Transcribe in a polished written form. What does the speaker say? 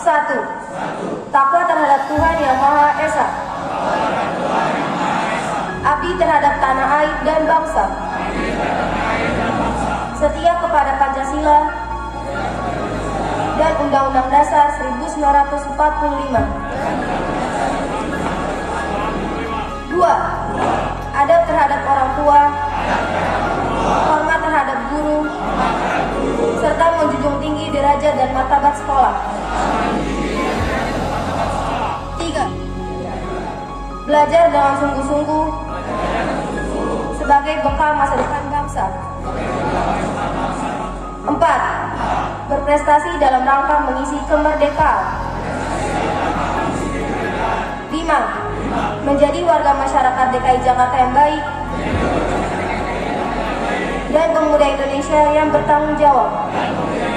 1. Takwa terhadap Tuhan Yang Maha Esa. Abdi terhadap tanah air dan bangsa. Setia kepada Pancasila dan Undang-Undang Dasar 1945. 2. Adab terhadap orang tua, hormat terhadap guru, serta menjunjung tinggi derajat dan martabat sekolah. 3. Belajar dengan sungguh-sungguh sebagai bekal masa depan bangsa. 4. Berprestasi dalam rangka mengisi kemerdekaan. 5. Menjadi warga masyarakat DKI Jakarta yang baik dan pemuda Indonesia yang bertanggung jawab.